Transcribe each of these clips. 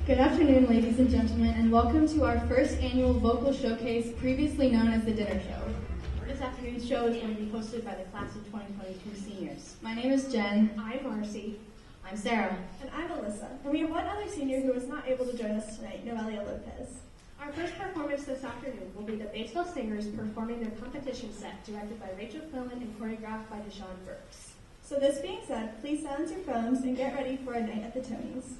Good afternoon, ladies and gentlemen, and welcome to our first annual vocal showcase, previously known as the Dinner Show. This afternoon's show is going to be hosted by the class of 2022 seniors. My name is Jen. I'm Marcy. I'm Sarah. And I'm Alyssa. And we have one other senior who was not able to join us tonight, Noelia Lopez. Our first performance this afternoon will be the Batesville Singers performing their competition set, directed by Rachel Quillen and choreographed by Deshaun Burks. So this being said, please silence your phones and get ready for a night at the Tonys.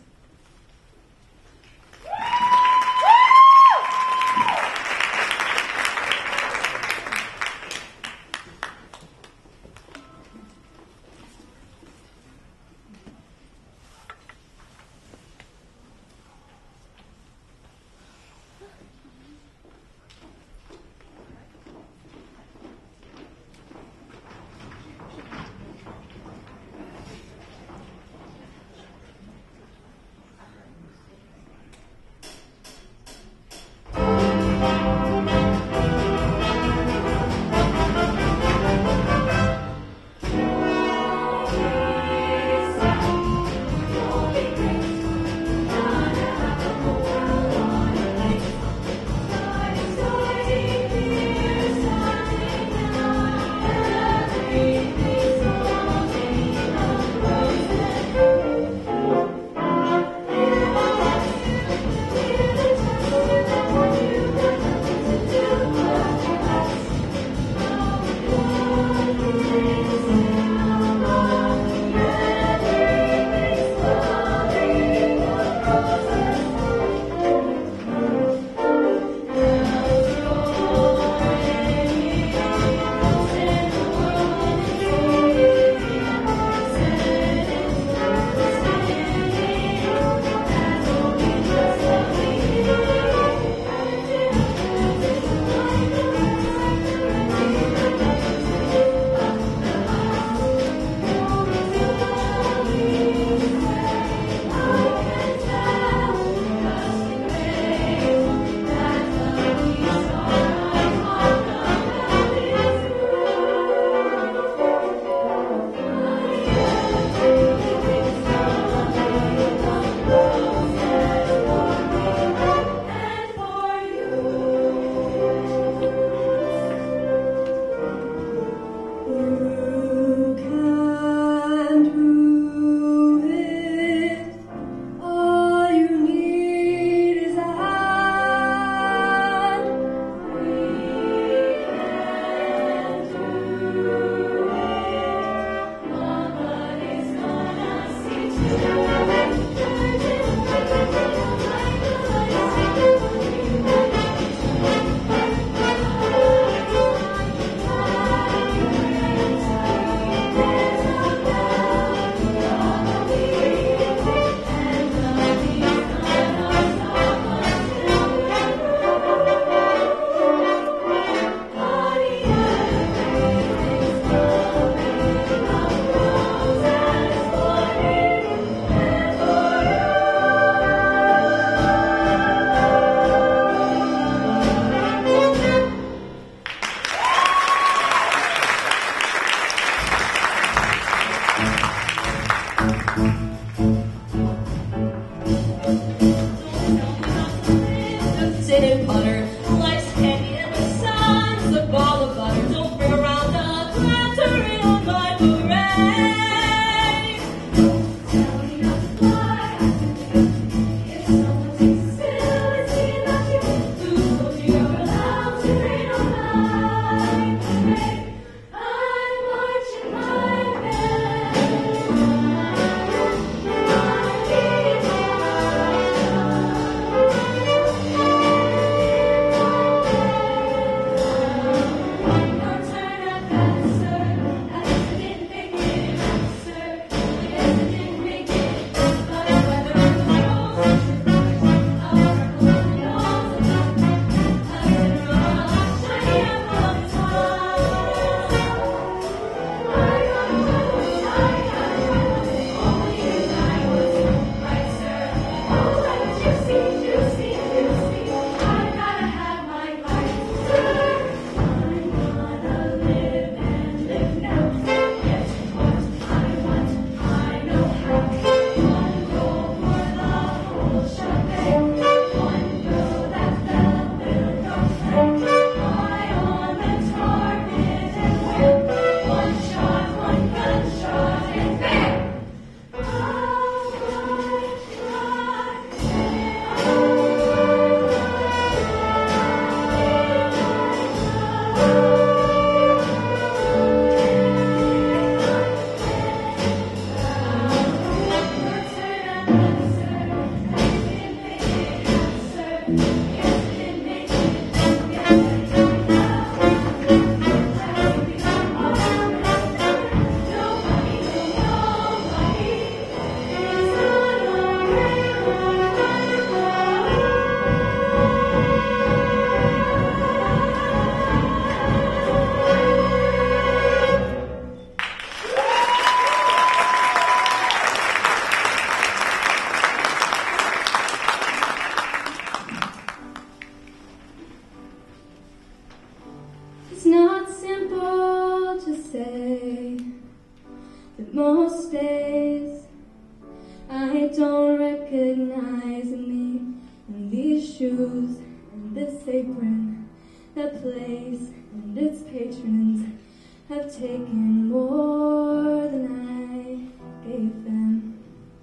Most days I don't recognize me in these shoes and this apron. That place and its patrons have taken more than I gave them.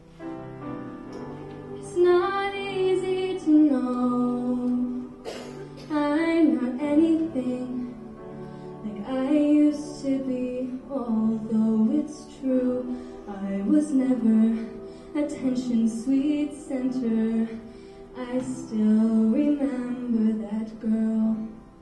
It's not easy to know I'm not anything like I used to be, although it's true I was never attention sweet center. I still remember that girl.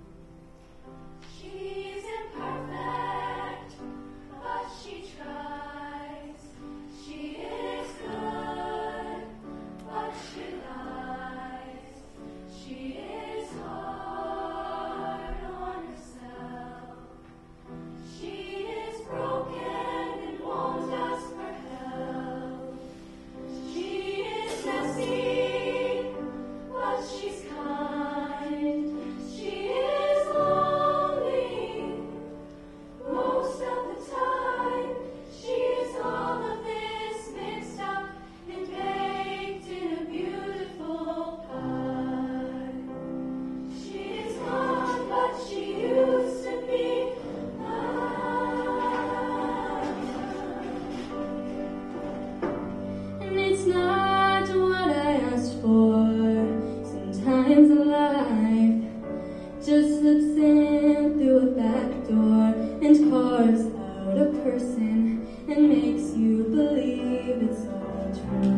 She's imperfect, but she tries. She is good, but she lies. She is hard on herself. She is broken and won't ask for help. She is messy, but she's kind. She is lonely most of the time. She is all of this mixed up and baked in a beautiful pie. She is gone, but she used to be mine. And it's not what I asked for. Sometimes life just slips in through a back door and carves out a person and makes you believe it's all true.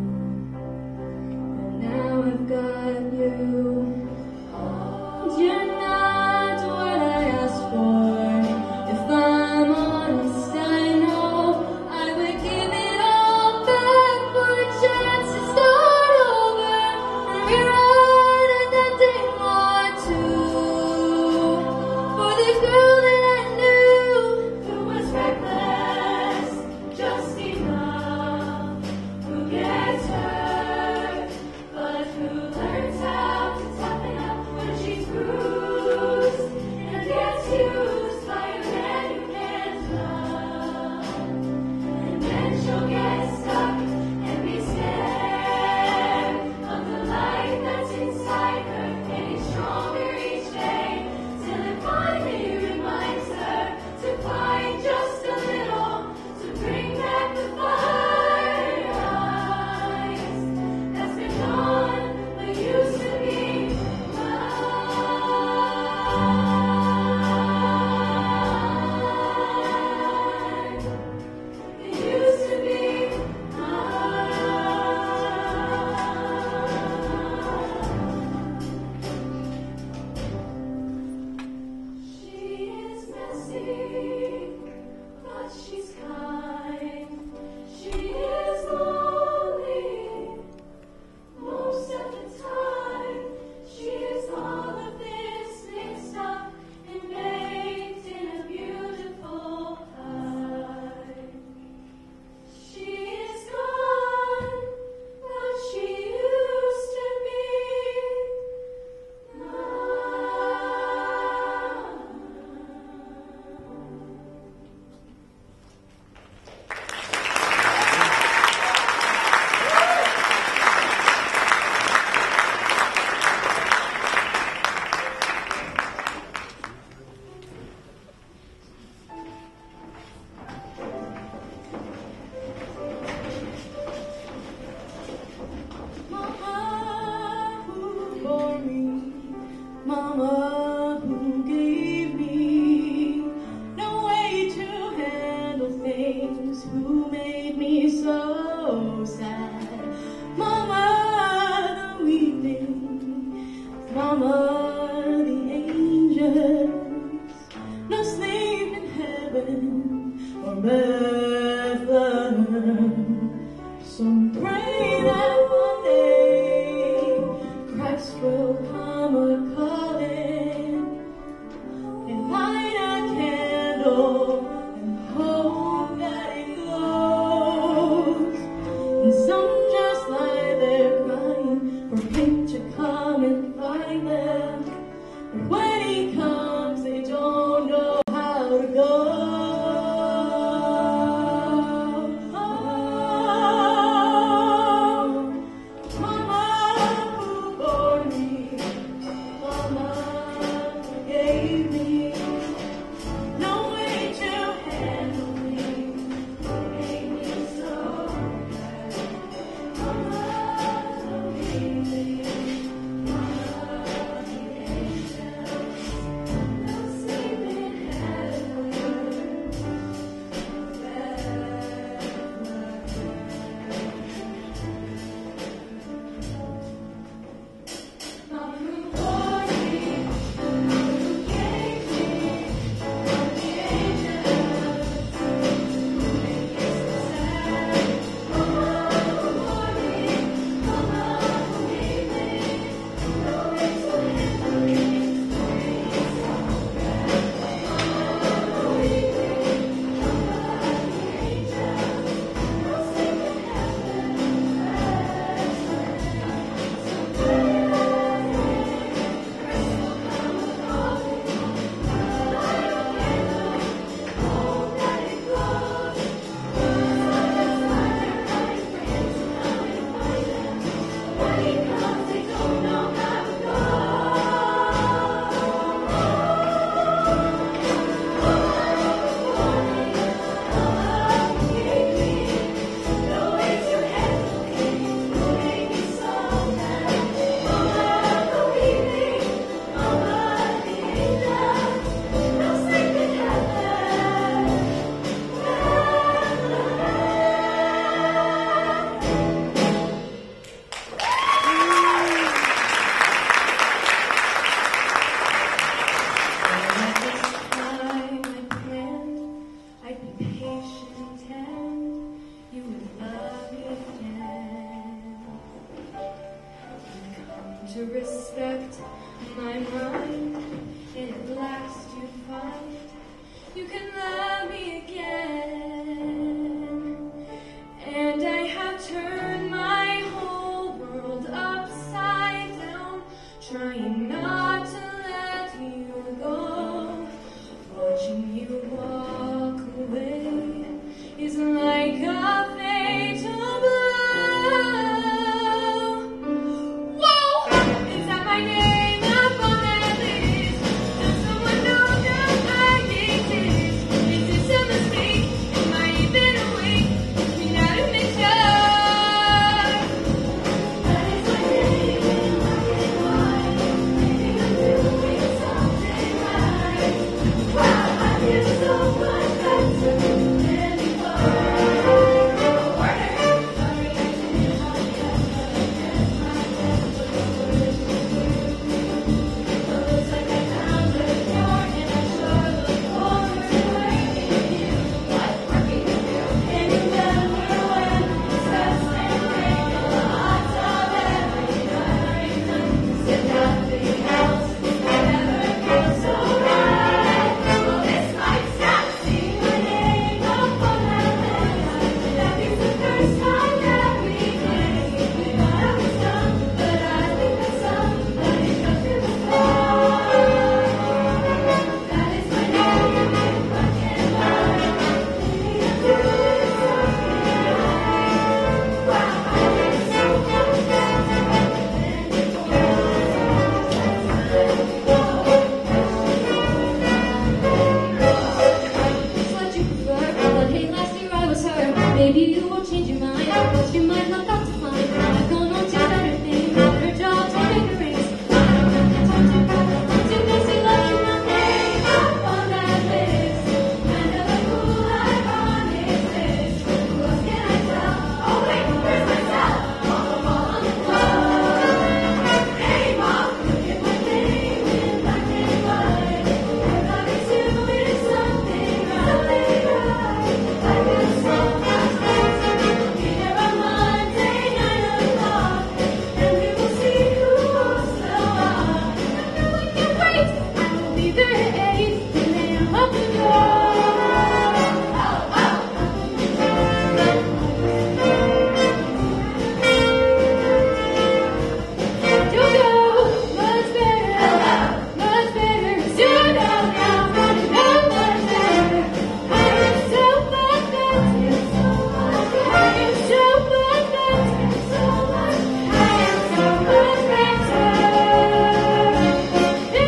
But now I've got you. And you're not what I asked for. If I'm honest, I know I would give it all back for a chance to start over and rewrite an ending or two for this girl that I knew. Who was reckless, just enough, who gets hurt, but who learns how to toughen up when she's bruised and gets used by a man who can't love. And then she'll get stuck and be scared of the light that's inside her, getting stronger each day, till it finally reminds her to fight just a little, to bring back the fire rise that's been gone but used to be mine. It used to be mine. She is messy, but she's kind. She is lonely most of the time. She is all of this mixed up and baked in a beautiful pie. She is gone, but she used to be mine. Mama who bore me, Mama who gave me no way to handle things, who made me so sad. Mama the weeping, Mama the angels, no sleep in heaven or Bethlehem. So pray that one day Christ will come a-calling, and light a candle and hope that it glows. And some just lie there crying for him to come and find them. But when he comes, they don't know how to go. to respect my mind, and at last you find you can love me again. And I have turned my whole world upside down, trying not to let you go. Watching you walk away is like a fatal blow. Whoa! Is that my name up on that list? Does someone know that I exist? Is this a mistake? Am I even awake? Push me out of picture. That is my name in black and white. Maybe I'm doing something right. Wow, I feel so much better than before. Looks like I found the cure, and I sure look forward to working with you. Like working with you. And you remember when we stress and break in the hot tub every night. Said nothing else would ever feel so right. Well, this might stop. See my name up on that list. That is the first time that we kissed. We thought I was done, but I think that somebody touched me before. That is my name in black and white. Maybe I'm doing something right. Wow, I feel so much better than before. It's what you prefer, but hey, last year I was her. Maybe you won't change your mind, but you might look up to find I've gone on to better things, better jobs, and bigger rings. I don't have the time to go, I'm too busy loving my name Up on that list, kind of a cool, ironic twist. Who else can I tell? Oh wait, where's myself? All on the floor. Hey mom, look at my name in black and white. Everybody's doing something right. I feel so much better. Be there on Monday, 9 o'clock, and we will see who walks the walk. I can't wait, I will be there at 8, and then I'll open the door. You go much better, much better. You know now, much better. I am so much better, so much better. I am so much better, so much. I am so much better than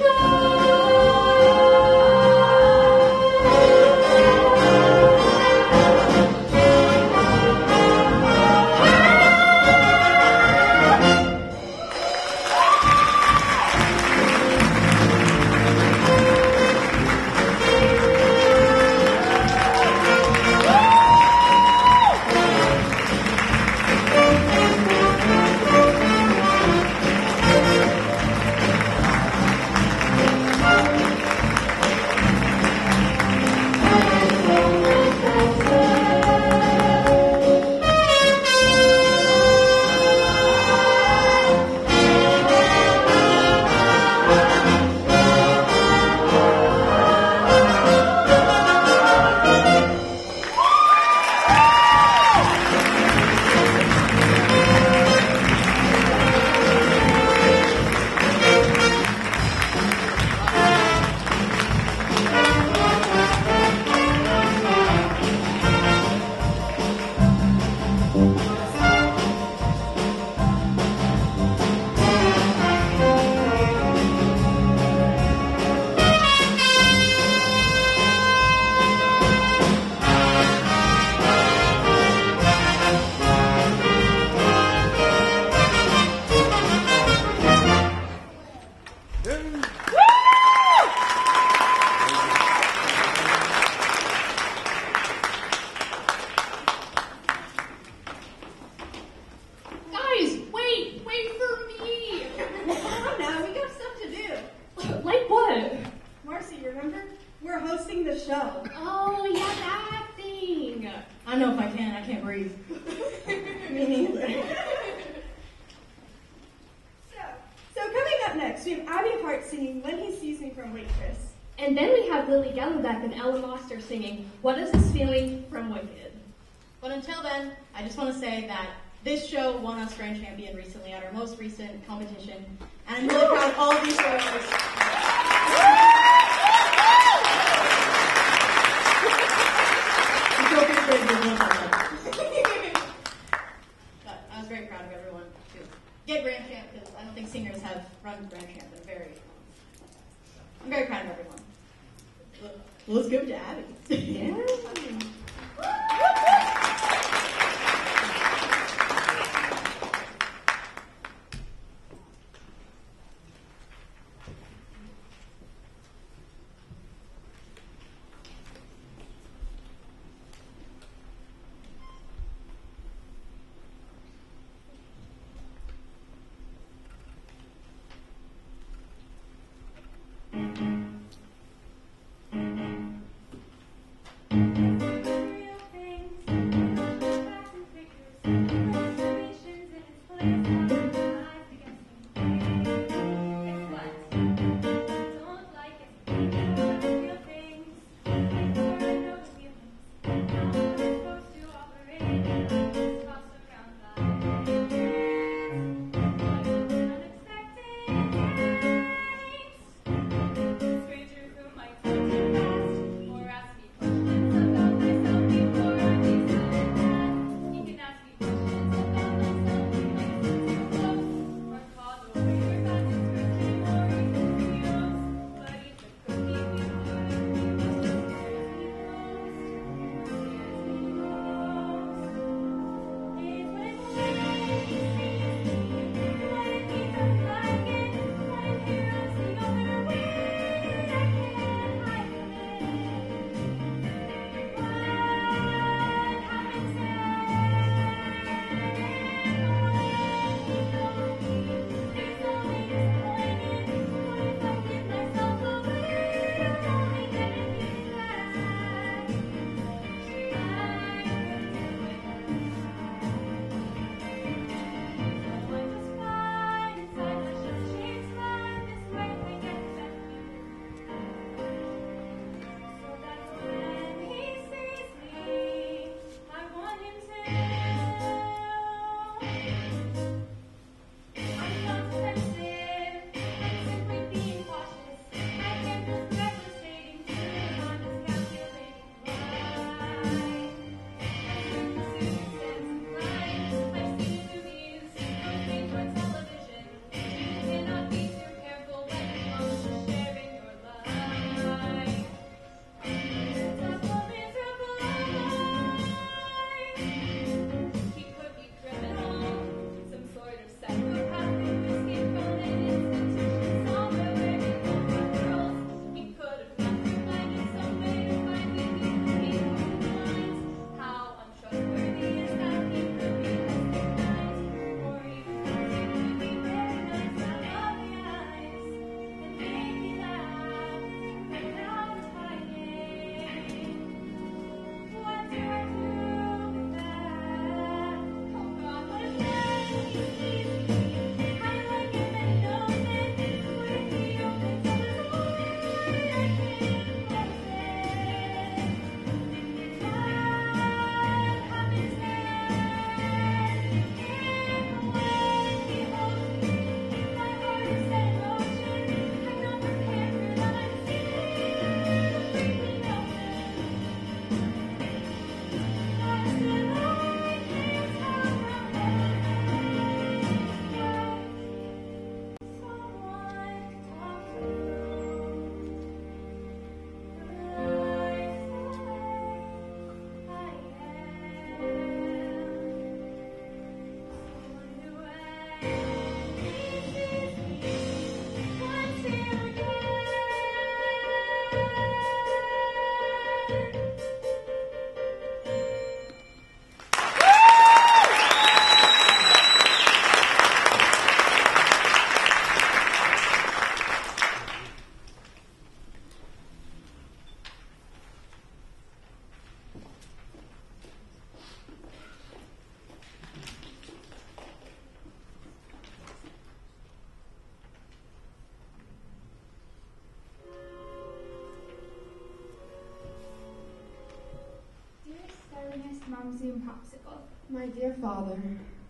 I know if I can, I can't breathe. Me neither. So, we have Abby Hart singing When He Sees Me from Waitress. And then we have Lily Gellenbeck and Ella Moster singing What Is This Feeling from Wicked. But until then, I just want to say that this show won us grand champion recently at our most recent competition, and I'm really proud of all of these shows. But I was very proud of everyone to get grand champ, because I don't think singers have run grand champ in a very I'm very proud of everyone. Let's go to Abby. Yeah. darlingest Mom Zoom popsicle. My dear father.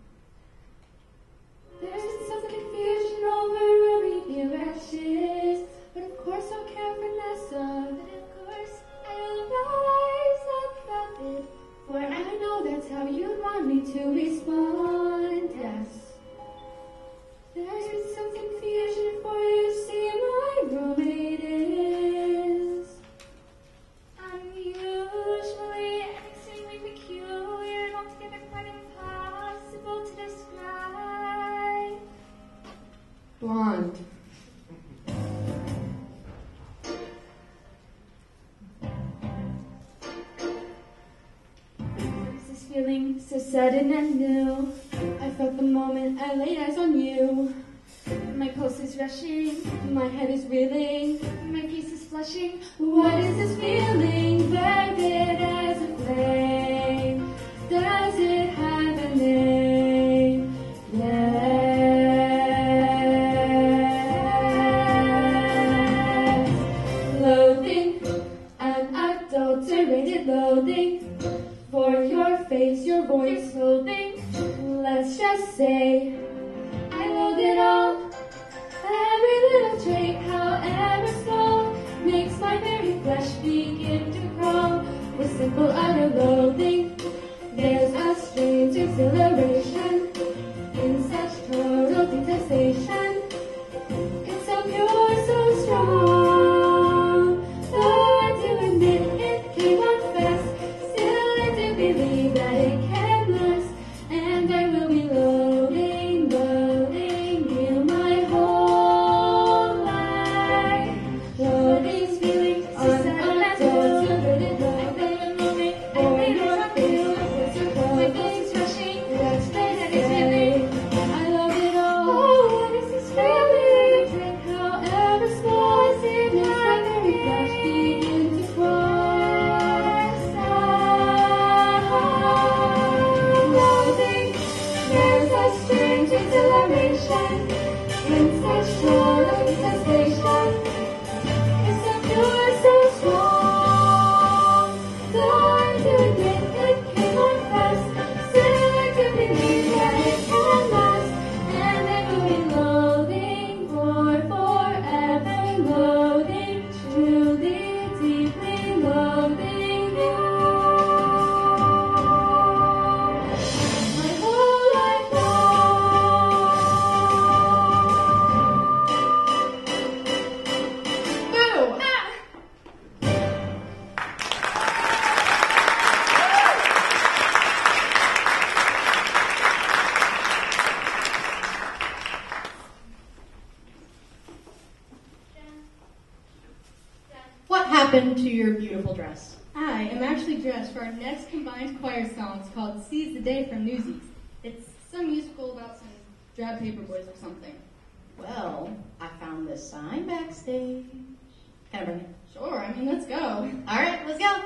There's been some confusion over Ruby Beatrice, but of course I'll care for Nessa. But of course I'll rise above it, for I know that's how you'd want me to respond. Yes. There's been some confusion, for you see my roommate is unusually and extremely peculiar and altogether quite impossible to describe. Blonde. This feeling so sudden and new. I felt the moment I laid eyes on you. My pulse is rushing, my head is reeling, my face is flushing. What is this feeling? Vivid as a flame. Does it have a name? Yes. Loathing, unadulterated loathing. For your face, your voice, holding. Let's just say I loathe it all. Every little trait, however small, makes my very flesh begin to crawl. With simple utter loathing, there's a strange exhilaration in such total detestation. It's so pure, so strong. Though I do admit it came on fast, still I do believe that it can last. And I will be loading, loading you my whole life. Loading, feeling, unadulterated loading. For your feelings, your clothing, rushing, let's say I love it all. Oh, what is this feeling? However small, is it my very flesh begin to cross. Loathing, there's a strange exhilaration in such total detestation. It's so pure, so strong. Though I do admit it came on fast, still I do believe that it can last. And I will be loathing for forever, loathing, truly, deeply loathing you. My whole life long. Boo! What happened to your beautiful dress? I am actually dressed for our next combined choir song. It's called Seize the Day from Newsies. It's some musical about some drab paper boys or something. Well, I found this sign backstage. Can I bring it? Sure, I mean, let's go. All right, let's go.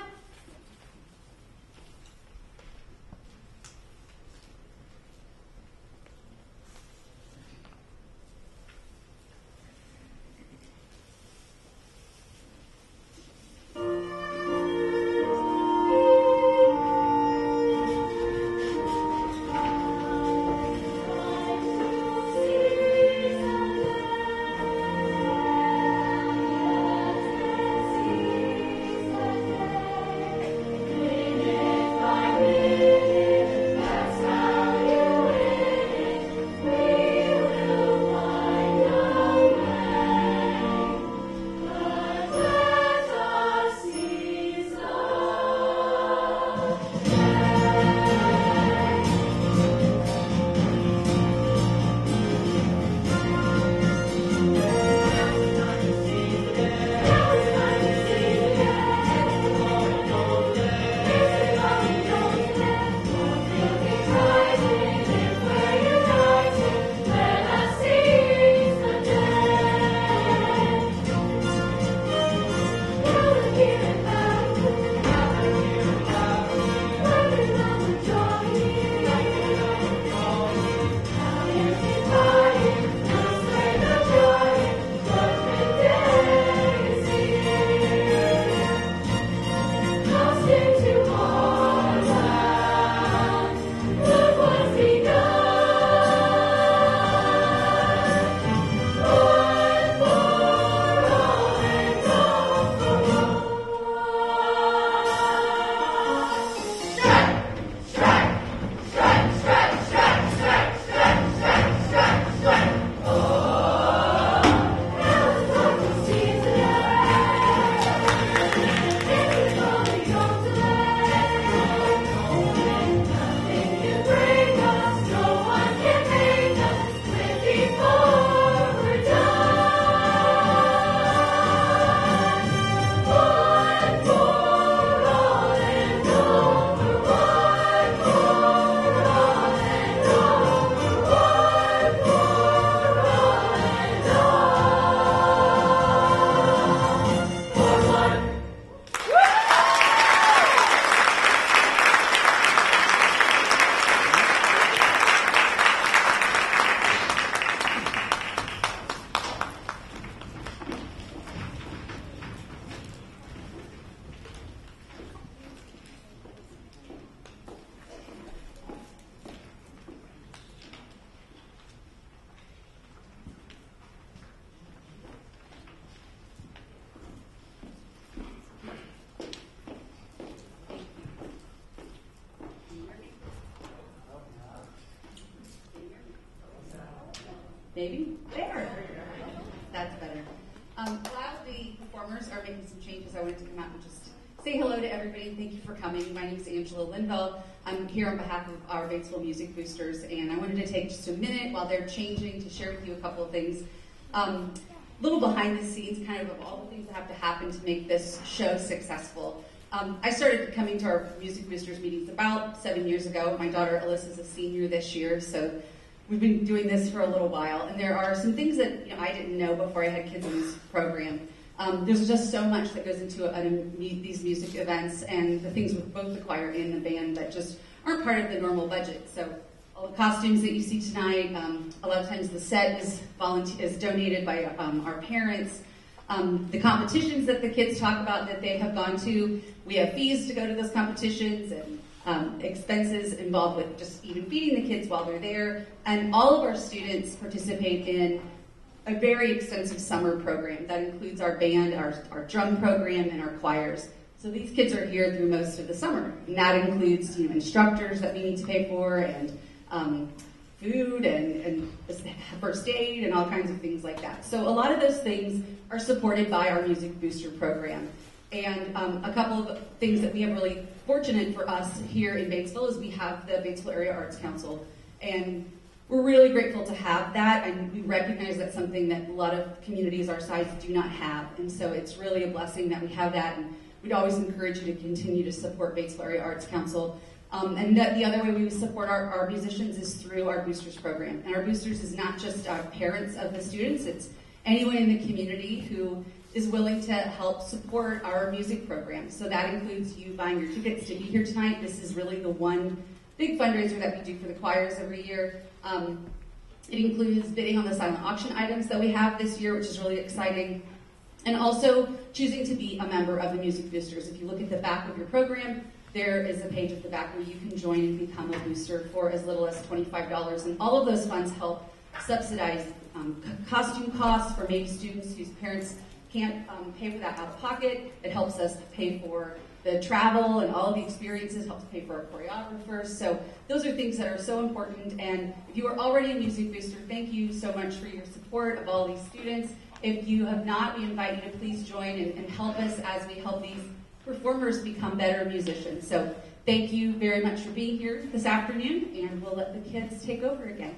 Seize the day. Maybe? There. That's better. While the performers are making some changes, I wanted to come out and just say hello to everybody. Thank you for coming. My name is Angela Linville. I'm here on behalf of our Batesville Music Boosters, and I wanted to take just a minute while they're changing to share with you a couple of things. Little behind the scenes, kind of all the things that have to happen to make this show successful. I started coming to our Music Boosters meetings about 7 years ago. My daughter Alyssa's a senior this year, so we've been doing this for a little while. And there are some things that I didn't know before I had kids in this program. There's just so much that goes into these music events and the things with both the choir and the band that just aren't part of the normal budget. So all the costumes that you see tonight, a lot of times the set is donated by our parents. The competitions that the kids talk about that they have gone to, we have fees to go to those competitions and expenses involved with just even feeding the kids while they're there. And all of our students participate in a very extensive summer program that includes our band, our drum program, and our choirs. So these kids are here through most of the summer. And that includes instructors that we need to pay for, and food and first aid and all kinds of things like that. So a lot of those things are supported by our Music Booster program. And a couple of things that we have really fortunate for us here in Batesville is we have the Batesville Area Arts Council. And we're really grateful to have that, and we recognize that's something that a lot of communities our size do not have. And so it's really a blessing that we have that, and we'd always encourage you to continue to support Batesville Area Arts Council. And the other way we support our musicians is through our Boosters program. And our Boosters is not just our parents of the students, it's anyone in the community who is willing to help support our music program. So that includes you buying your tickets to be here tonight. This is really the one big fundraiser that we do for the choirs every year. It includes bidding on the silent auction items that we have this year, which is really exciting. And also choosing to be a member of the Music Boosters. If you look at the back of your program, there is a page at the back where you can join and become a booster for as little as $25. And all of those funds help subsidize costume costs for maybe students whose parents can't pay for that out of pocket. It helps us pay for the travel and all of the experiences, helps pay for our choreographers. So those are things that are so important. And if you are already a Music Booster, thank you so much for your support of all these students. If you have not, we invite you to please join and help us as we help these performers become better musicians. So thank you very much for being here this afternoon, and we'll let the kids take over again.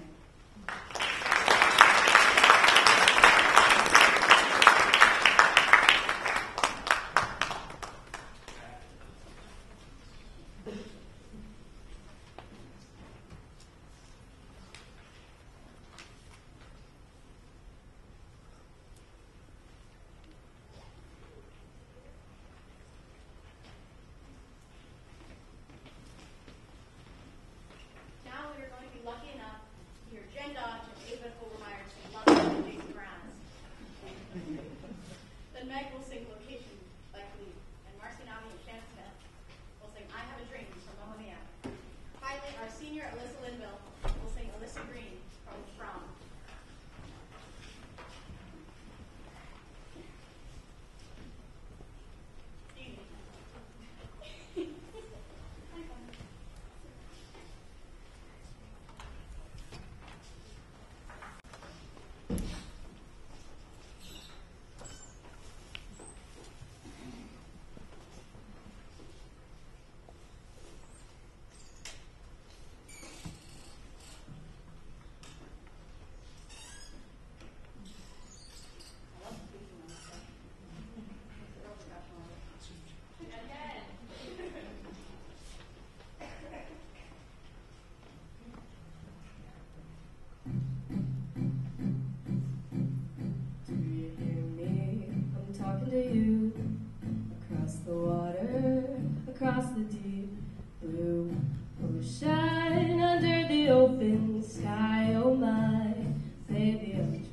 You across the water, across the deep blue ocean, under the open sky. Oh my, baby, I'm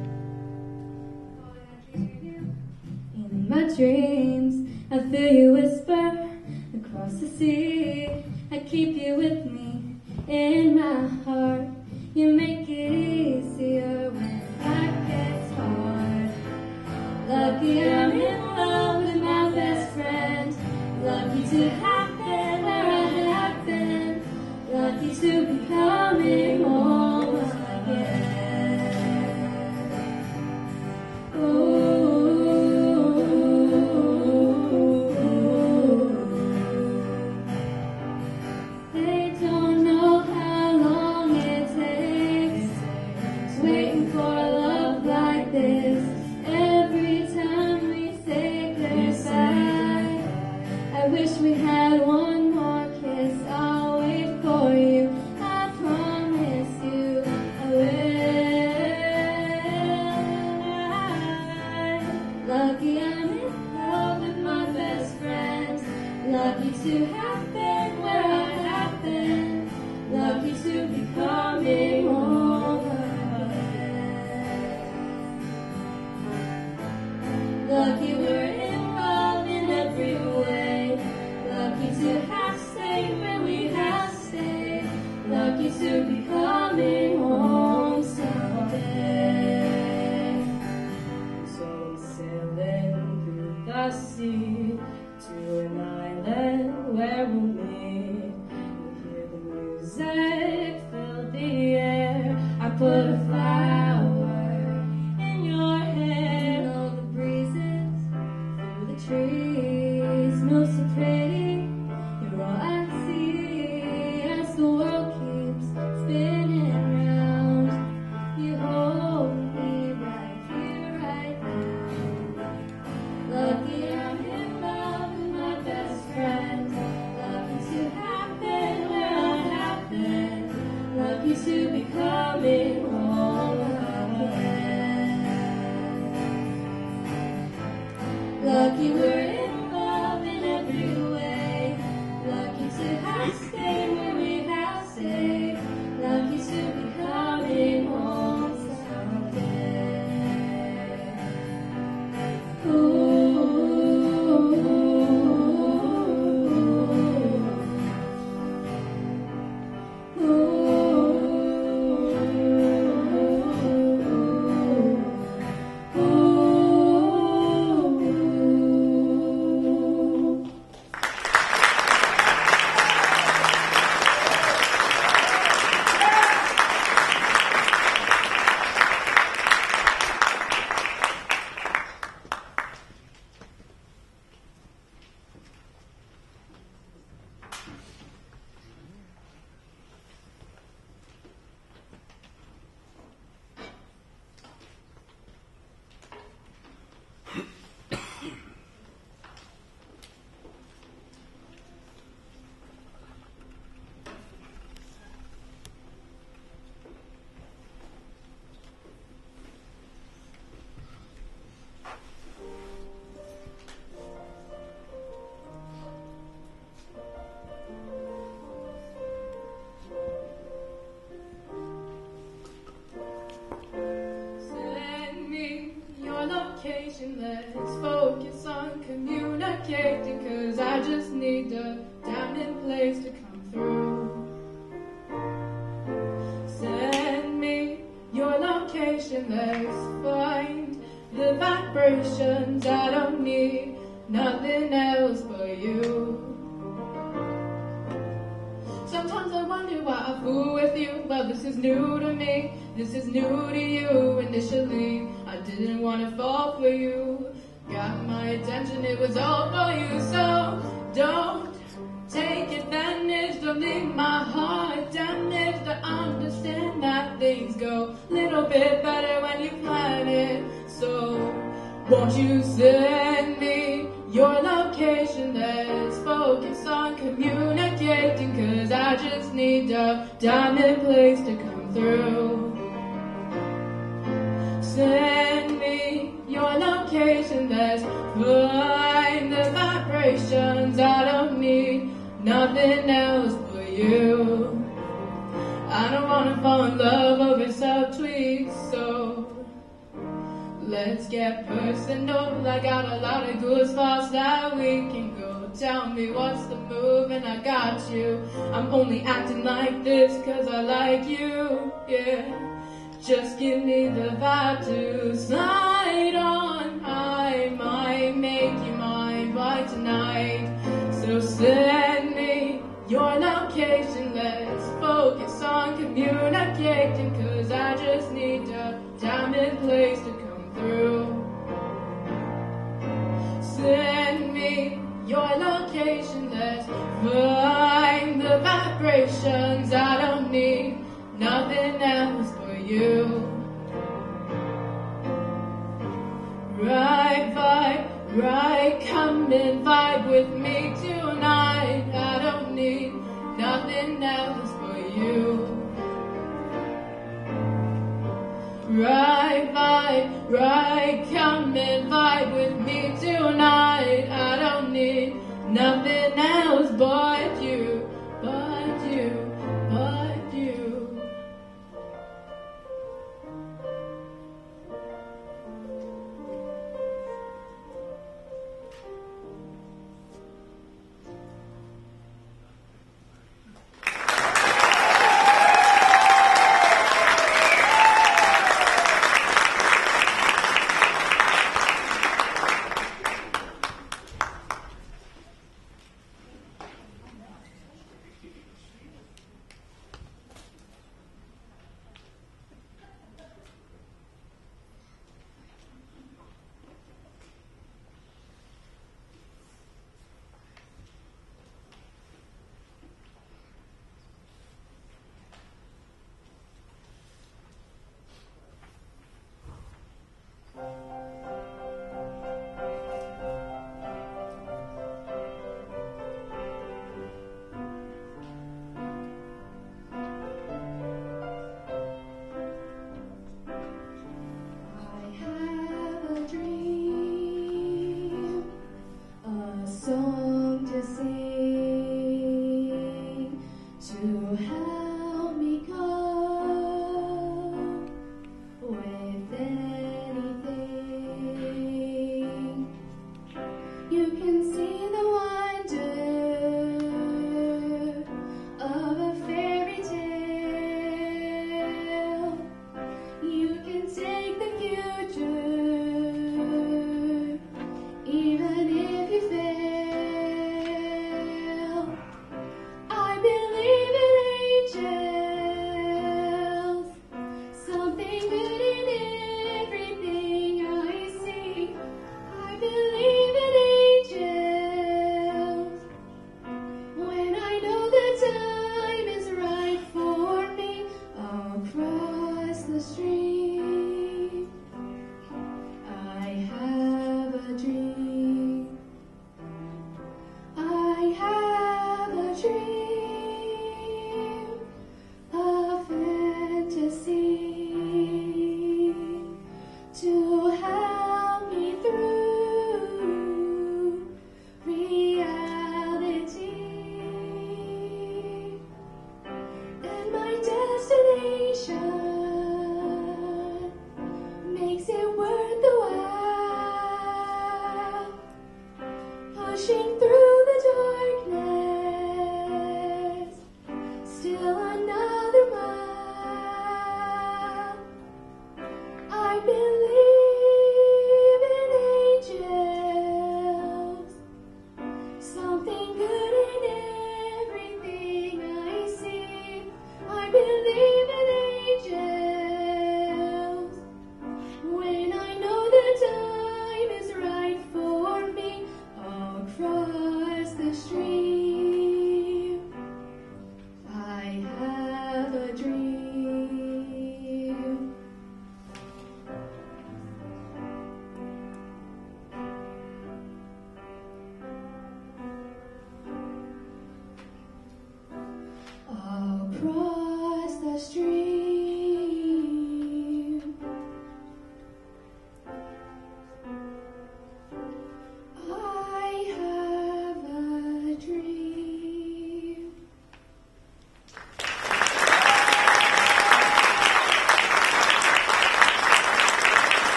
trying. In my dreams, I feel you whisper across the sea. I keep you with me in my heart. You make it easier when life gets hard. Lucky I'm in love with my best friend. Lucky to have been where I have been. Lucky to be coming home again. location, let's focus on communicating, 'cause I just need a diamond place to come through. Send me your location, let's find the vibrations. I don't need nothing else but you. Sometimes I wonder why I fool with you. Well, this is new to me, this is new to you. Initially, I didn't want to fall for you. Got my attention, it was all for you. So don't take advantage, don't leave my heart damaged. I understand that things go a little bit better when you plan it. So won't you send me your location, let's focus on communicating, 'cause I just need a diamond place to come through. Send me your location, let's find the vibrations. I don't need nothing else but you. I don't wanna fall in love over subtweets, so let's get personal. I got a lot of good spots that we can go. Tell me what's the move and I got you. I'm only acting like this 'cause I like you, yeah. Just give me the vibe to slide on. I might make you mine by tonight. So send me your location, let's focus on communicating, 'cause I just need a diamond place to come through. Send me your location, let's find the vibrations. I don't need nothing else but you. Right vibe, right, come and vibe with me tonight. I don't need nothing else but you. Right vibe, right, come and vibe with me tonight. I don't need nothing else but you, but you, but you.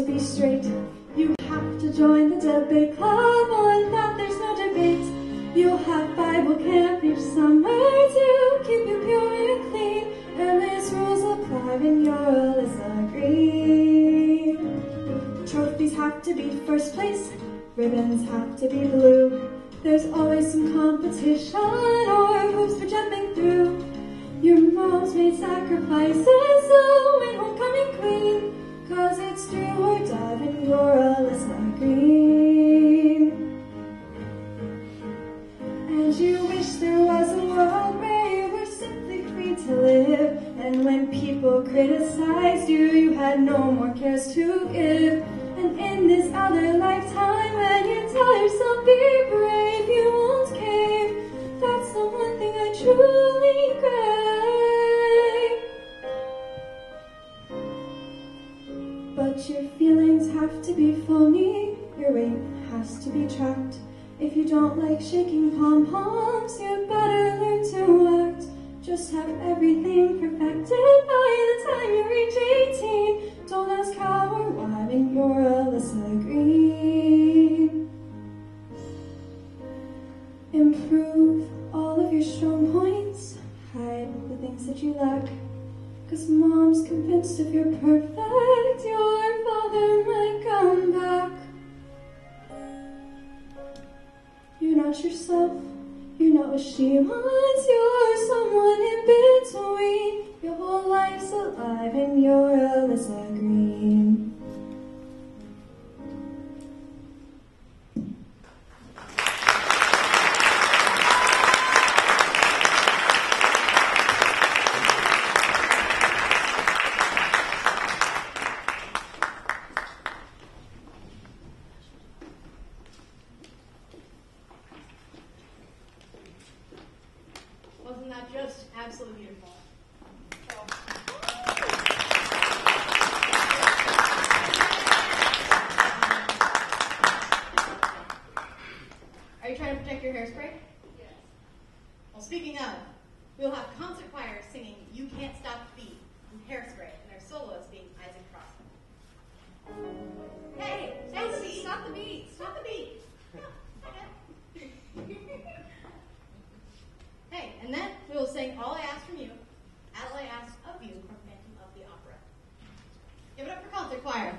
to be straight. You have to join the debate club, on that there's no debate. You'll have Bible camp each summer to keep you pure and clean. Earliest rules apply when you're Alyssa Green. Trophies have to be first place, ribbons have to be blue. There's always some competition or hoops for jumping through. Your mom's made sacrifices, so win homecoming queen. 'Cause it's do or die when you're Alyssa Green. And you wish there was a world where you were simply free to live. And when people criticized you, you had no more cares to give. And in this other lifetime, when you tell yourself be brave, you won't cave. That's the one thing I truly crave. But your feelings have to be phony, your weight has to be tracked. If you don't like shaking pom-poms, you better learn to act. Just have everything perfected by the time you reach 18. Don't ask how or why when you're Alyssa Green. Improve all of your strong points, hide the things that you lack. 'Cause mom's convinced if you're perfect, your father might come back. You're not yourself, you're not what she wants, you're someone in between. Your whole life's alive and you're Alyssa Green. Wasn't that just absolutely beautiful? Are you trying to protect your hairspray? Yes. Well, speaking of, we'll have concert choirs singing You Can't Stop the Beat from Hairspray, and their soloist being Isaac Crossman. Hey, stop the beat. Stop the beat. Hey, and then we will sing All I Ask from You, All I Ask of You from Phantom of the Opera. Give it up for concert choir.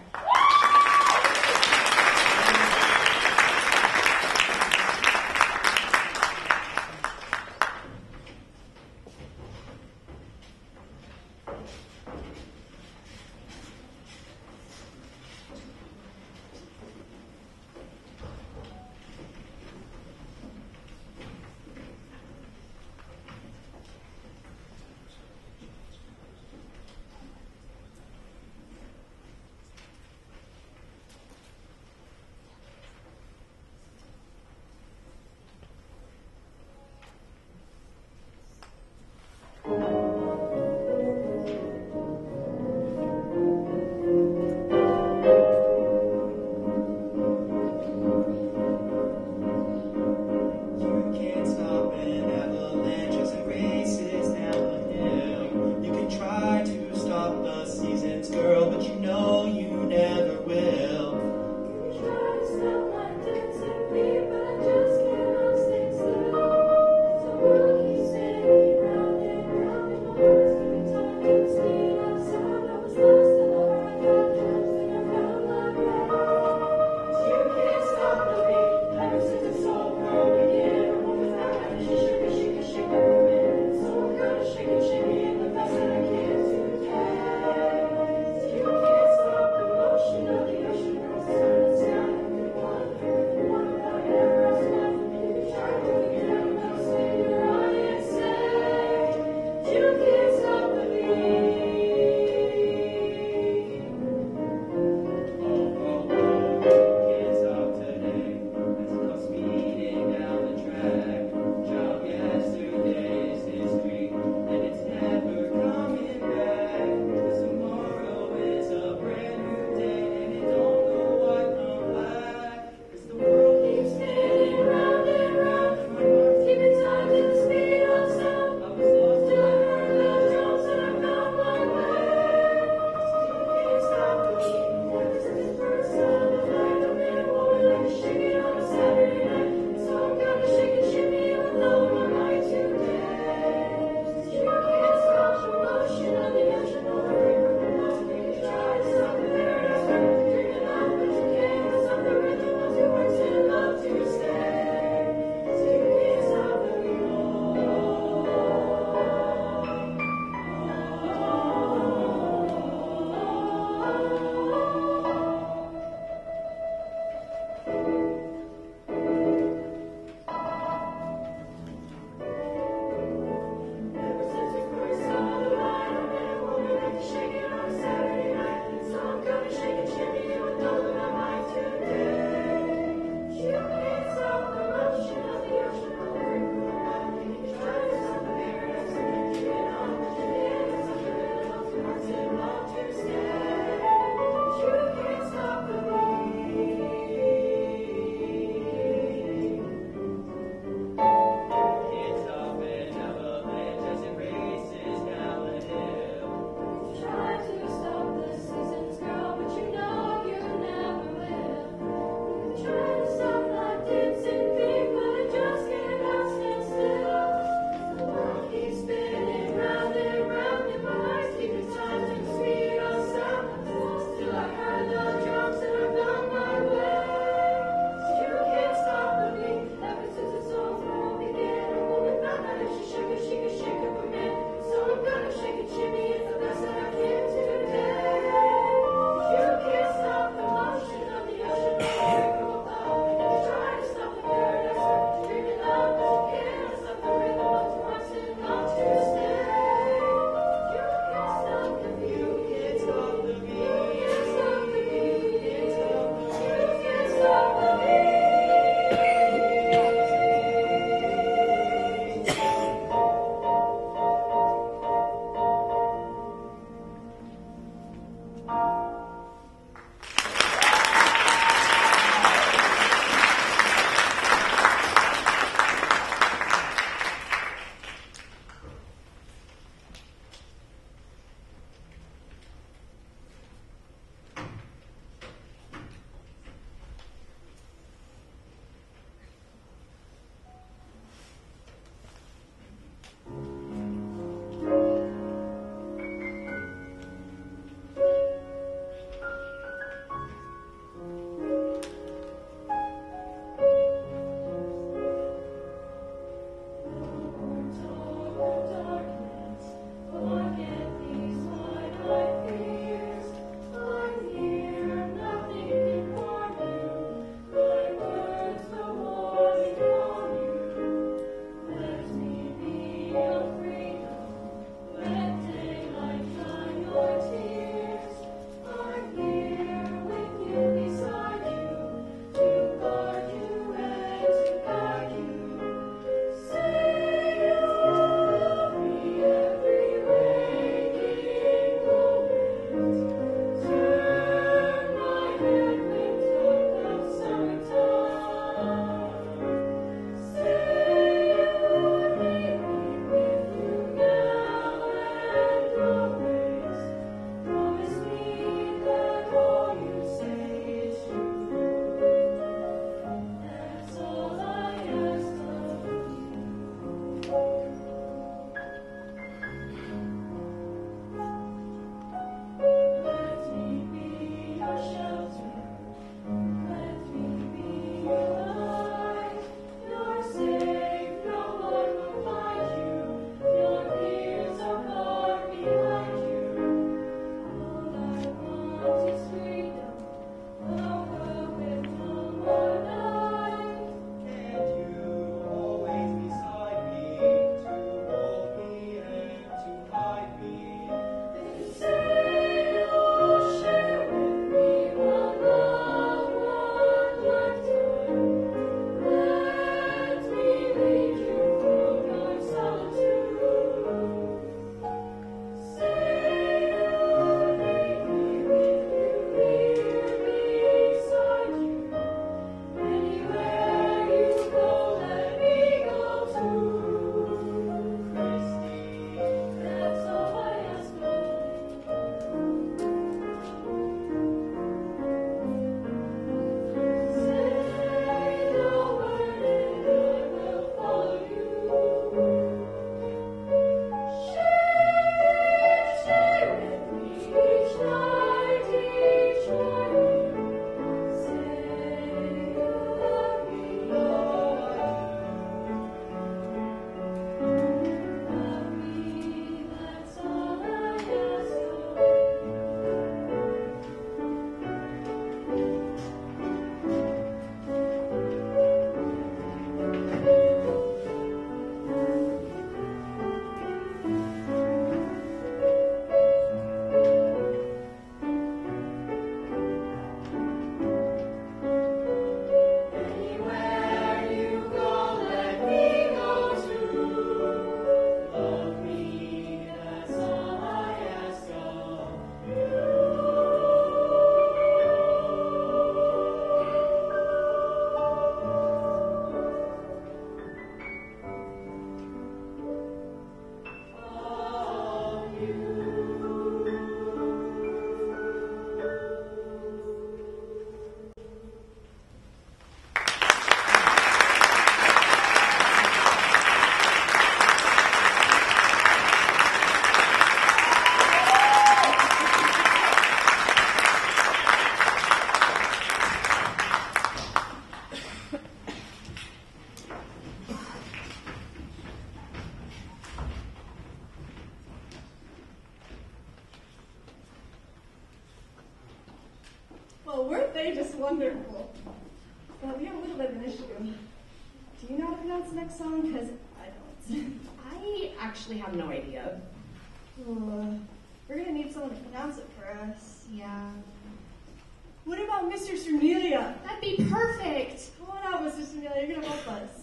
Well, weren't they just wonderful? Well, we have a little bit of an issue. Do you know how to pronounce the next song? Because I don't. I actually have no idea. We're going to need someone to pronounce it for us. Yeah. What about Mr. Cernelia? That'd be perfect. Come on out, Mr. Cernelia. You're going to help us.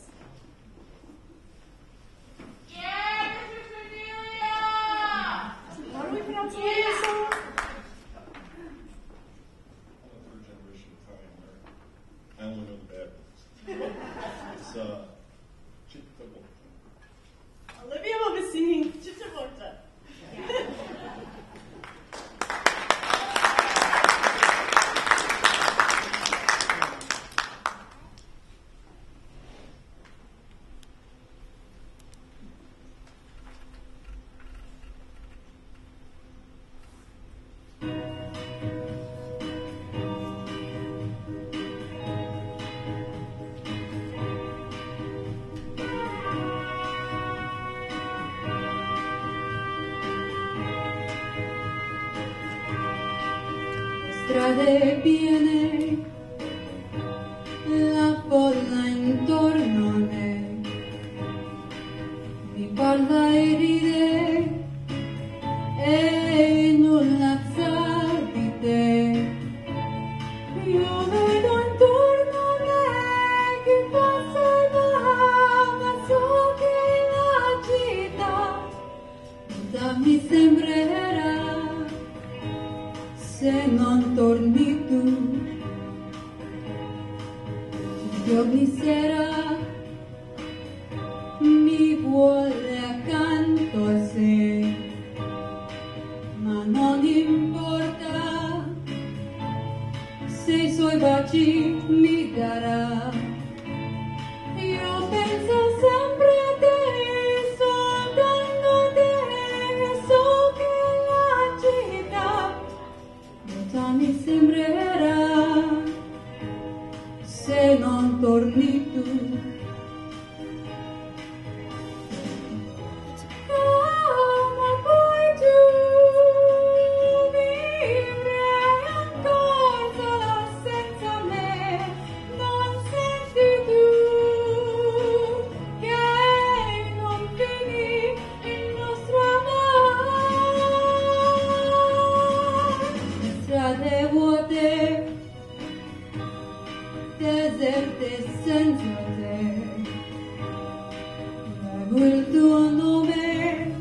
Yeah, Mr. Cornelia! How do we pronounce the name of the song? I'm a third generation Italian American. I only know the bad words. It's Citta Volta. Olivia will be singing Citta Volta. Strade piene, la folla intorno a me, mi parla e ride e nulla sa di te. Io vedo intorno a me chi passa e va, ma so che la città tutta mi sembrerà. Se non torni tu, giorni sera mi vuole accanto a sé, ma non importa se i suoi baci mi darà. Io penso sempre a te, soltanto a te, so che la città mi sembrerà se non torni tu. Come puoi tu vivere ancora solo senza me? Non senti tu che non finì il nostro amore? Strade vuote, deserte senza te, leggo il tuo nome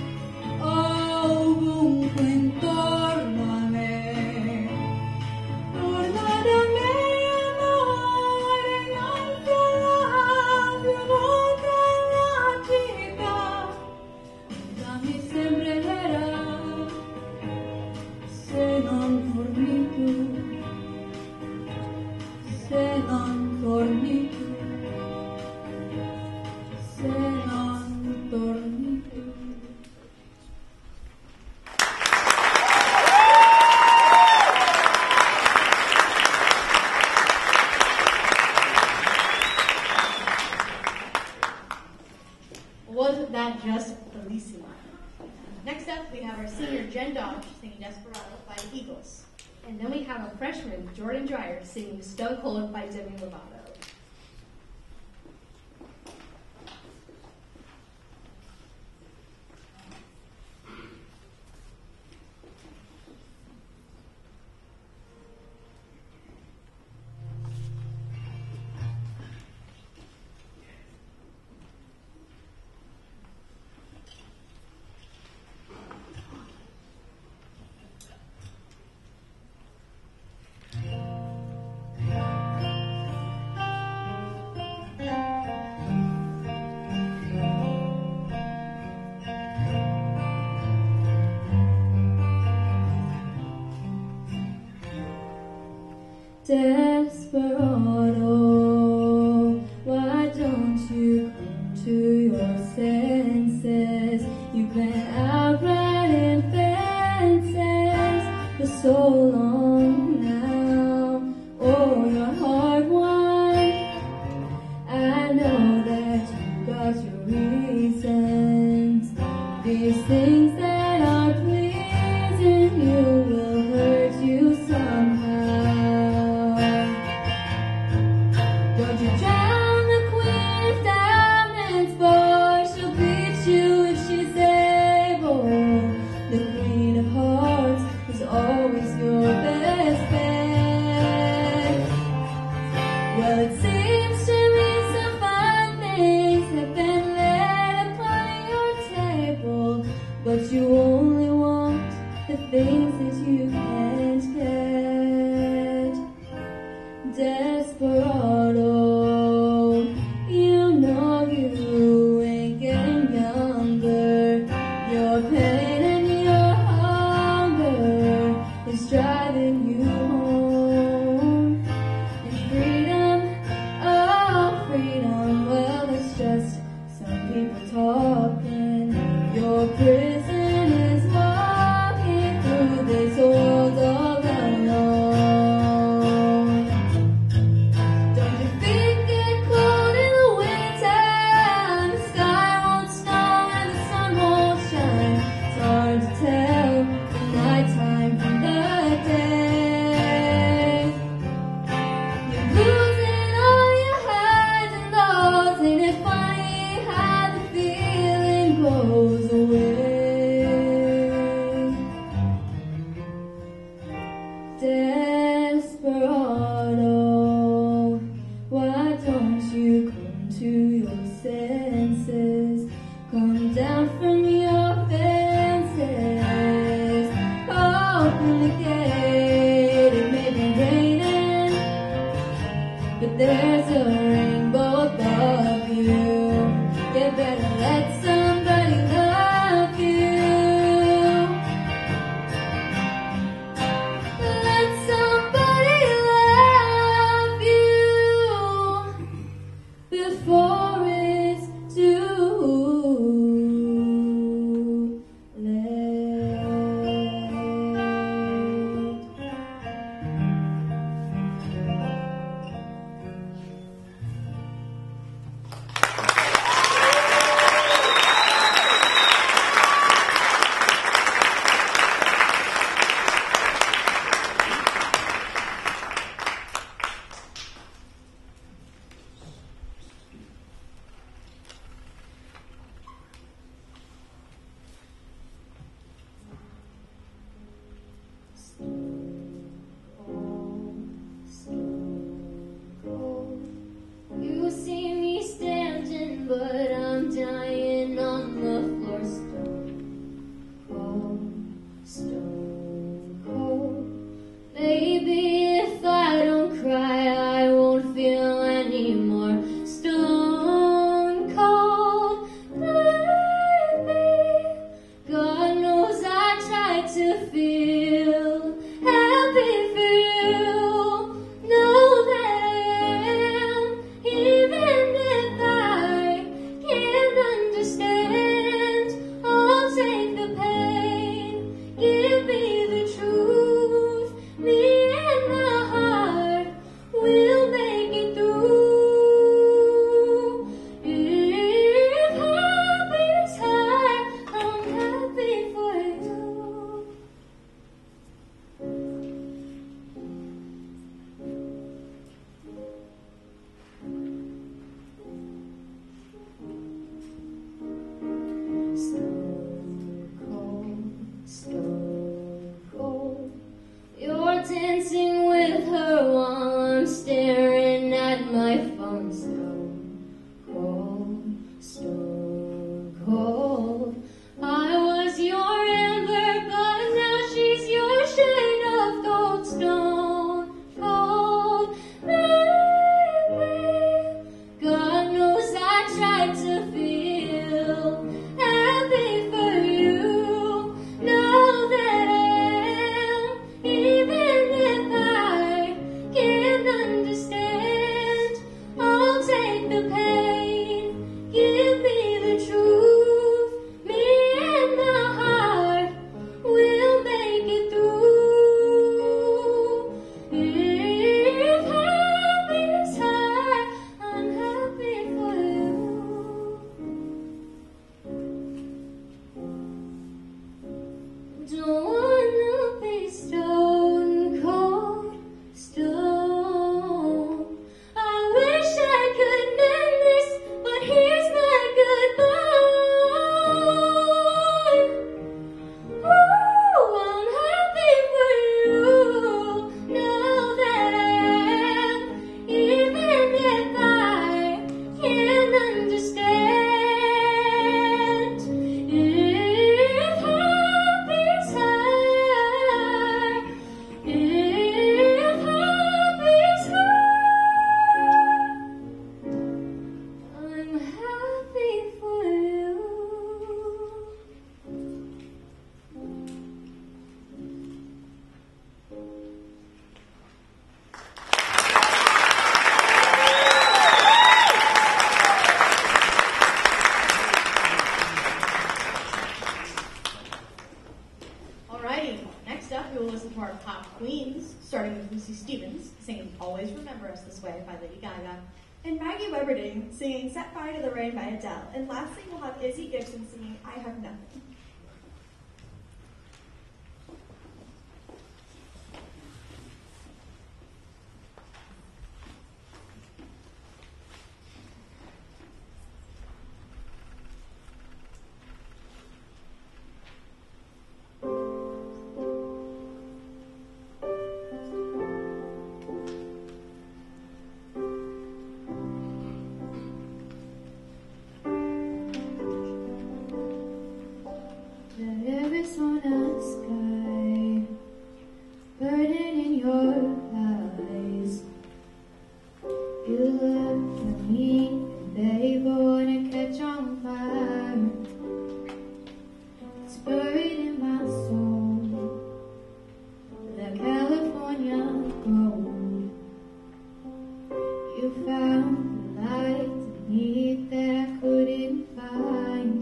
ovunque intorno a me. Torna da me, amore, non sarà più volta la città, ma mi sembrerà se non torni tu, se non torni tu, se non torni tu. Wasn't that just bellissimo? Next up, we have our senior Jen Dodge singing Desperado by the Eagles. And then we have a freshman, Jordan Dreyer, singing Stone Cold by Demi Lovato. Desperado, why don't you come to your senses? You've been out riding fences for so long now. Oh, your heart won. I know that you got your reasons. These things that are pleasing you will hurt you somehow. but you only want the things that you can't get. Desperado, you know you ain't getting younger. Your pain and your hunger is driving you home. And freedom, oh freedom, well it's just some people talking. Your prison is walking through this world all alone. Don't you think it cold in the winter and the sky won't snow and the sun won't shine? It's hard to tell the nighttime from the day. You're losing all your highs and lows, ain't it funny how the feeling goes away? Desperado, why don't you come to your senses? Come down from your fences. Open the gate, it may be raining, but there's a rainbow above you. You better let somebody love you. Let somebody love you before it's too late. You see me standing, but I'm dying on the floor. Stone cold. Baby, if I don't cry, I won't feel anymore. Stone cold, baby. God knows I tried to feel happy for you. Know that I am, even if I can't understand. I'll take the pain, give me the truth. Me and my heart will make it through. If happy's high, I'm happy for you. Stone cold. You're dancing with her while I'm staring at my phone. Stone cold. I was your amber, but now she's your shade of gold. Stone cold, baby. God knows I tried to feel happy for you. Know that I am, even if I can't understand. I'll take the pain, give me the truth. Me and my heart will make it through. If happy's high, I'm happy for you. Don't wanna be stone cold, stone. I wish I could mend this, but here's my goodbye. Ooh, I'm happy for you. Know that I am, even if I can't understand. If to listen to our pop queens, starting with Lucy Stevens, singing Always Remember Us This Way by Lady Gaga. And Maggie Weberding singing Set Fire to the Rain by Adele. And lastly, we'll have Izzy Gibson singing I Have Nothing. The Arizona sky, burning in your eyes. You look at me, and babe, I wanna catch on fire. It's buried in my soul, the California gold. You found the light beneath that I couldn't find.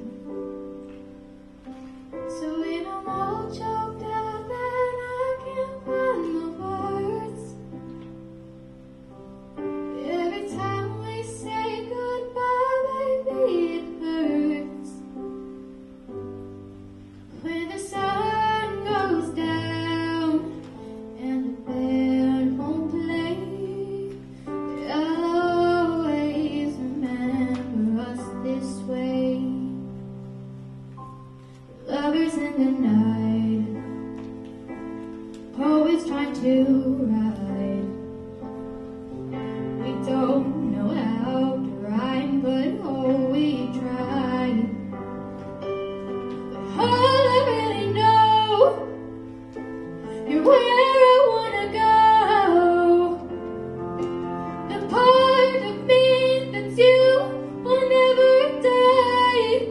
So when I'm all choked up and I can't find the words, every time we say goodbye, baby, it hurts. When the sun goes down and the band won't play, I'll always remember us this way. Lovers in the night, always trying to ride. We don't know how to rhyme, but oh, we try. But all I really know, you're where I wanna go. The part of me that's you will never die.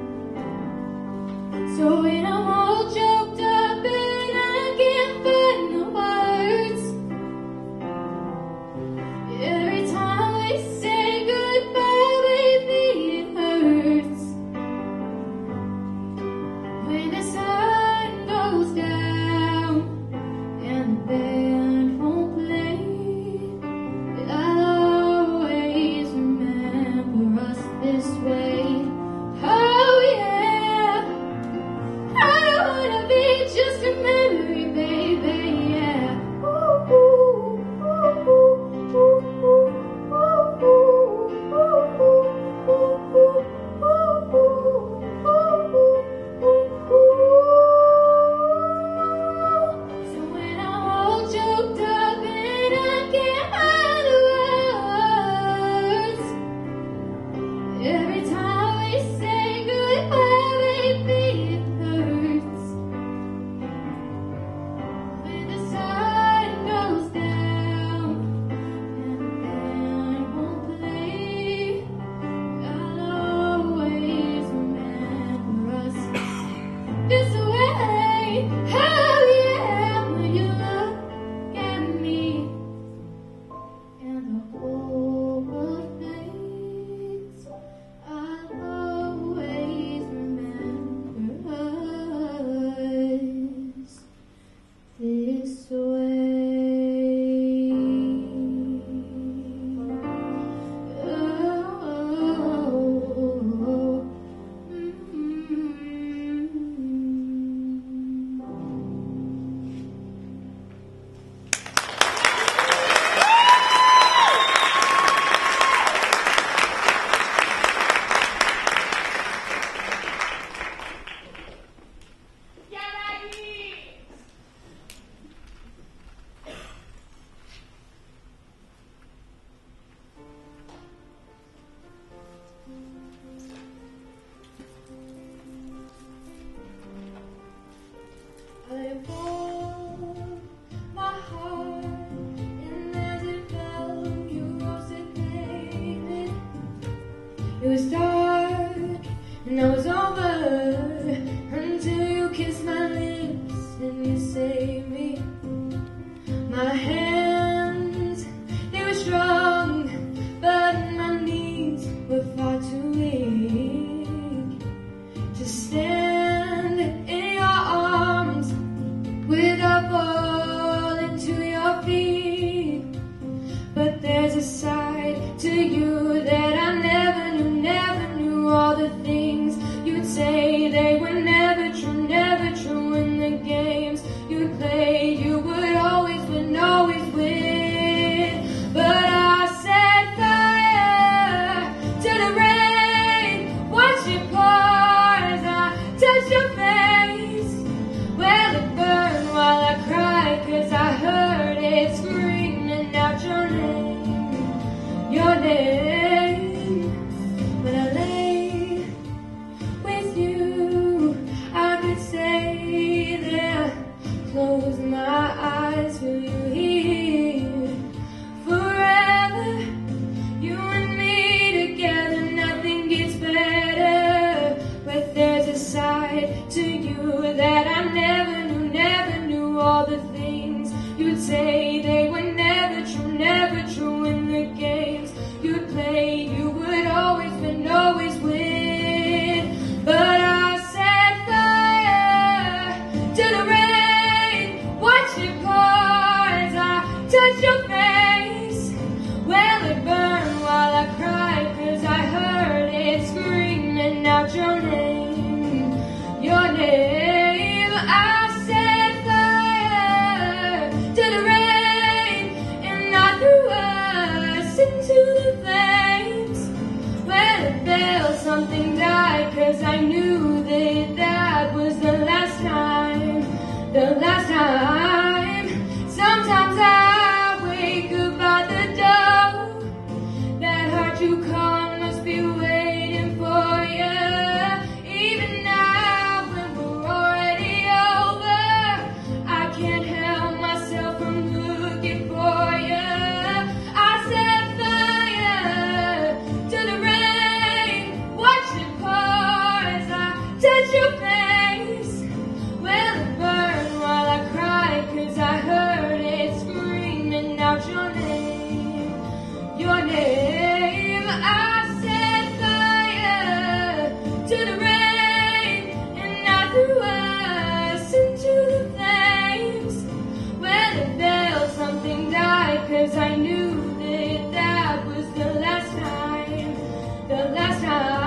So when I'm all choked up and I can't find the words, every time we say goodbye, baby, it hurts. When the sun goes down and the band won't play, but I'll always remember us this way. Oh yeah, I don't wanna be just a memory, baby, yeah. Ooh, ooh, ooh, ooh, ooh, ooh, ooh, ooh, ooh, ooh, ooh, ooh. So when I'm all choked up and I can't find the words, every time we say goodbye, baby, it hurts. When the sun goes down and the band won't play, I'll always remember us this way. Oh yeah, when you look at me and the whole world fades, I'll always remember us this way. Oh, I pour my heart, and as it fell, you rose and painted. It was dark, and I was over until you kissed my lips and you saved me. My hands, they were strong, but my knees were far too weak to stand in your arms without say they were never true in the games you played. You would always win, always win. But I set fire to the rain. Watch it pour as I touch your face. Well, it burned while I cried, 'cause I heard it screaming out your name, your name. I set fire to the rain, and I threw us into the flames. Well, it felt something died, 'cause I knew that that was the last time, the last time. Sometimes I wake up by the door. That heart you call must be waiting for you. Even now when we're already over, I can't help myself from looking for you. I set fire to the rain. Watch it pour as I touch your face. Well, it burned while I cried, 'cause I heard it screaming out your name, your name. I set fire to the rain, and I threw us into the flames. Well, it felt something died, 'cause I knew that that was the last time, the last time.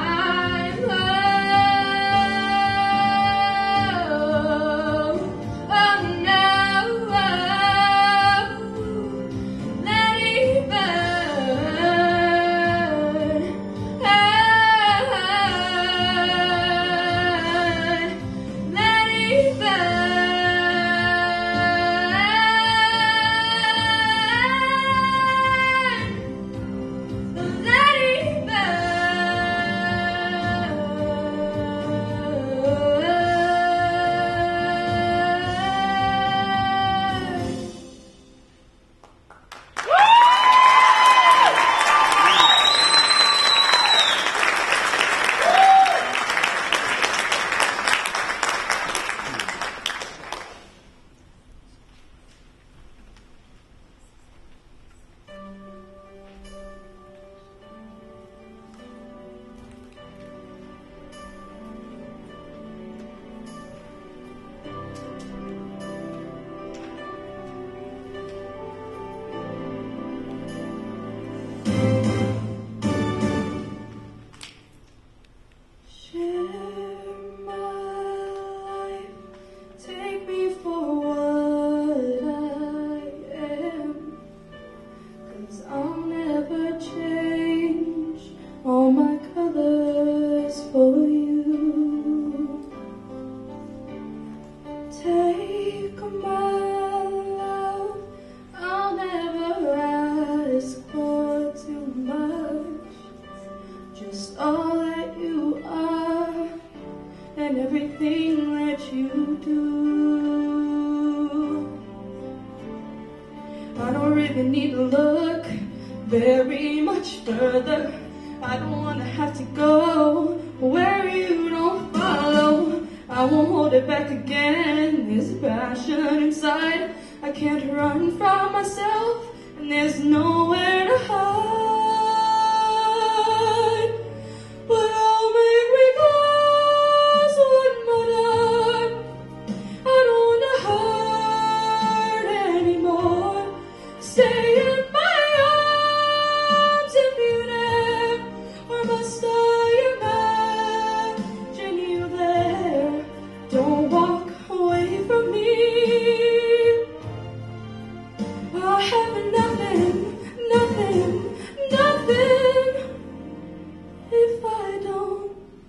Very much further. I don't wanna have to go where you don't follow. I won't hold it back again. There's passion inside. I can't run from myself, and there's nowhere to hide. But I'll make me close one more time. I don't wanna hurt anymore. Stay in my arms if you dare, or must I imagine you there? Don't walk away from me. I have nothing, nothing, nothing if I don't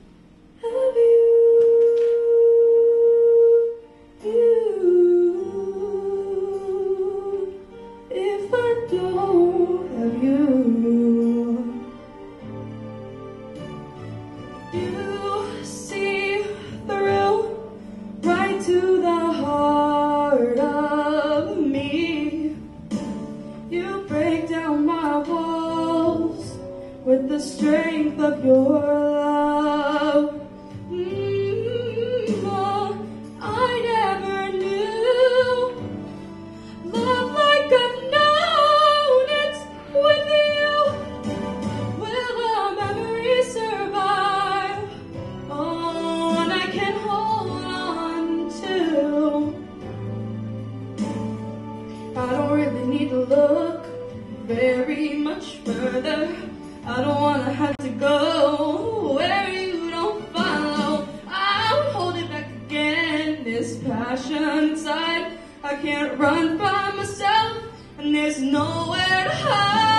look very much further. I don't wanna have to go where you don't follow. I won't hold it back again. This passion inside, I can't run from myself, and there's nowhere to hide.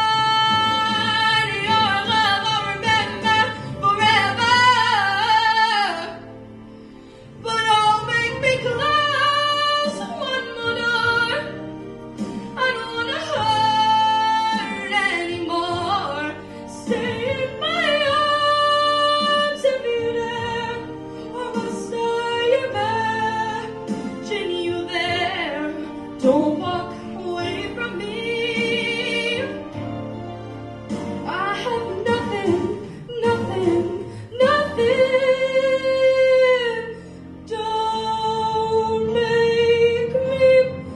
Your love I'll remember forever, but don't make me close one more door. I don't wanna hurt anymore. Stay in my arms if you dare, or must I imagine you there? Don't walk away from me. I have nothing, nothing, nothing. Don't make me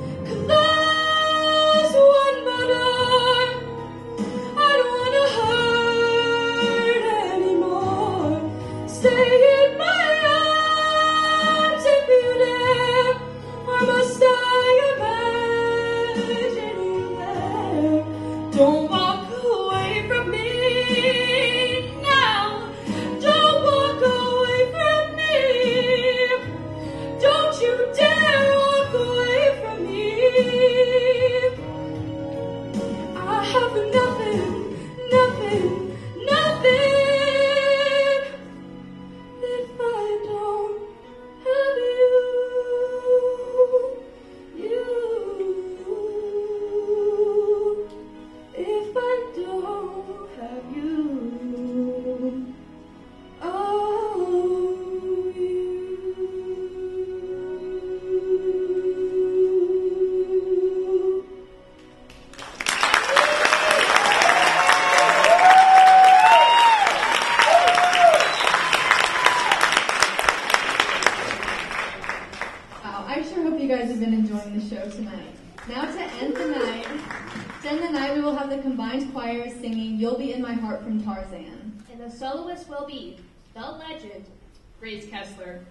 close one more door. I don't wanna hurt anymore. Stay in my arms if you dare, or must I imagine you there? Don't walk away from me now. Don't walk away from me. Don't you dare walk away from me. I have nothing, nothing, nothing if I don't have you. If I don't have you. Wow, I sure hope you guys have been enjoying the show tonight. Now to end the night, we will have the combined choirs singing "You'll Be in My Heart" from Tarzan. And the soloist will be the legend, Grace Kessler.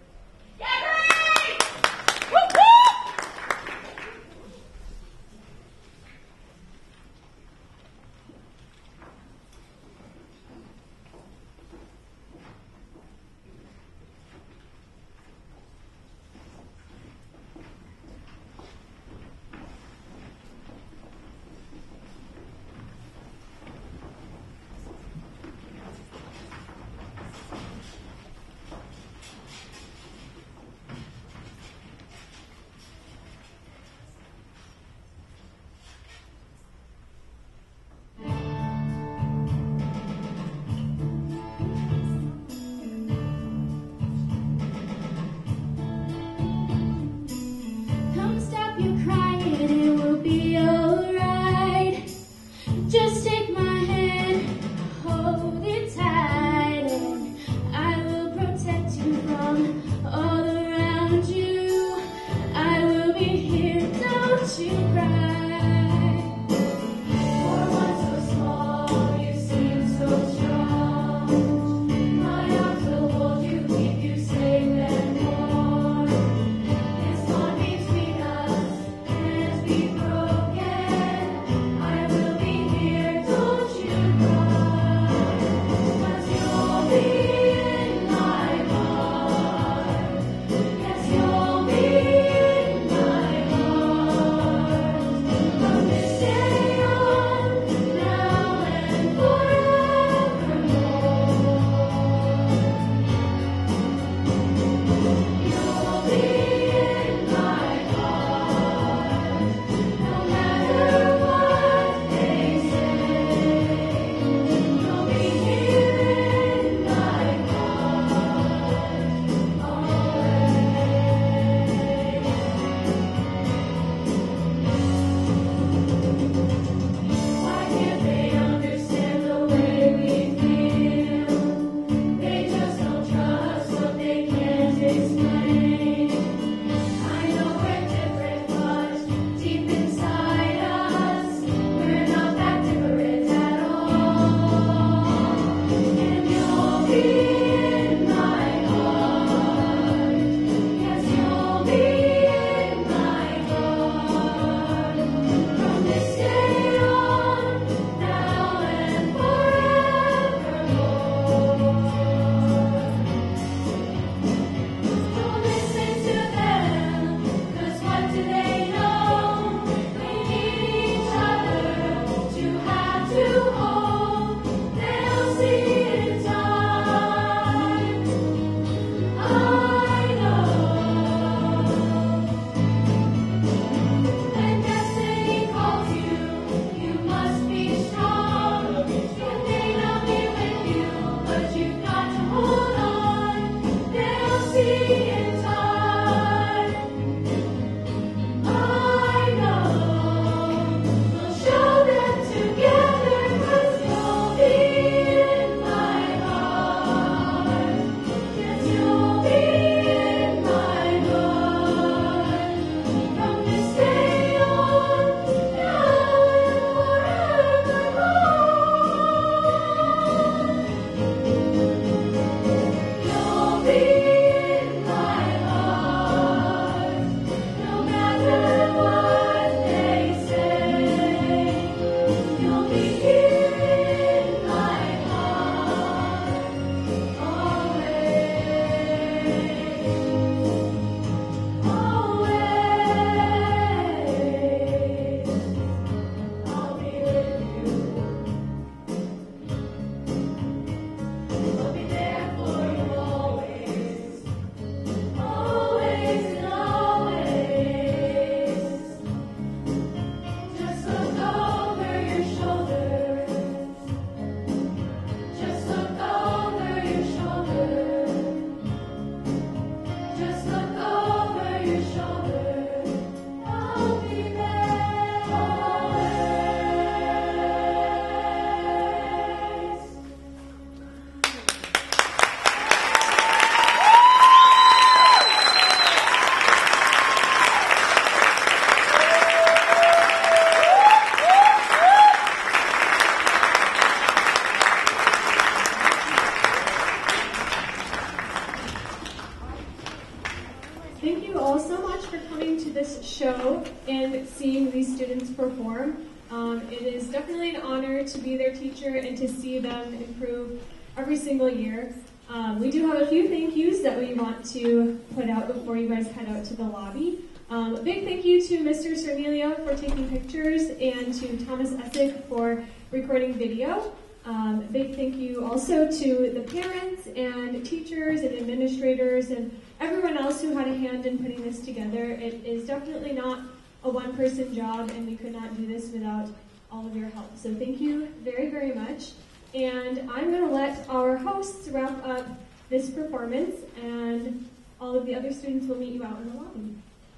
Thank you all so much for coming to this show and seeing these students perform. It is definitely an honor to be their teacher and to see them improve every single year. We do have a few thank yous that we want to put out before you guys head out to the lobby. A big thank you to Mr. Cernelia for taking pictures and to Thomas Essick for recording video. Big thank you also to the parents and teachers and administrators and everyone else who had a hand in putting this together. It is definitely not a one-person job, and we could not do this without all of your help. So thank you very, very much. And I'm going to let our hosts wrap up this performance, and all of the other students will meet you out in the lobby.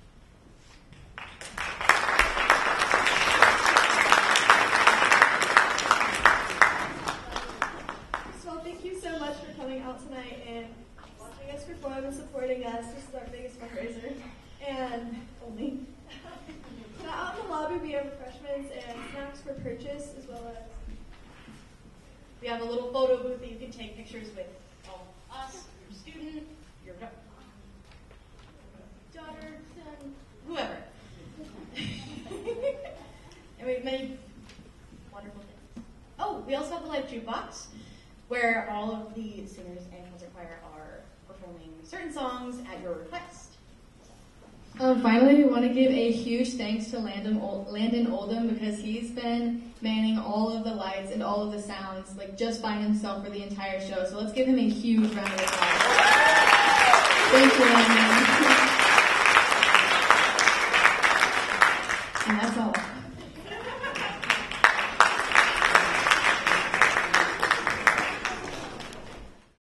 So thank you so much for coming out tonight and watching us perform and supporting us. This is our biggest fundraiser, and only. Now out in the lobby we have refreshments and snacks for purchase, as well as We have a little photo booth that you can take pictures with all of us, your student, your daughter, son, whoever. And we've made wonderful things. Oh, we also have the live jukebox, where all of the singers and concert choir are performing certain songs at your request. Finally, we want to give a huge thanks to Landon Oldham because he's been manning all of the lights and all of the sounds, like just by himself for the entire show. So let's give him a huge round of applause. Thank you, Landon.